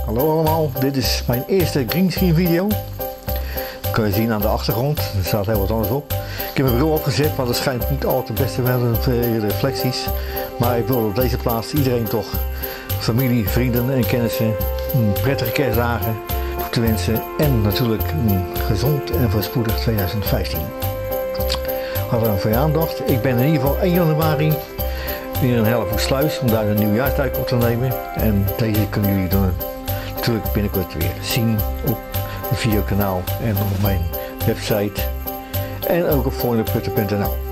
Hallo allemaal, dit is mijn eerste greenscreen video. Dat kun je zien aan de achtergrond, er staat heel wat anders op. Ik heb mijn bril opgezet, maar dat schijnt niet altijd het beste met de reflecties. Maar ik wil op deze plaats iedereen toch, familie, vrienden en kennissen, een prettige kerstdagen toe te wensen. En natuurlijk een gezond en voorspoedig 2015. Hadden we voor je aandacht. Ik ben in ieder geval 1 januari weer in Hellevoetsluis om daar een nieuwjaarsduik op te nemen. En deze kunnen jullie dan natuurlijk binnenkort weer zien op het videokanaal en op mijn website. En ook op vollenputten.nl.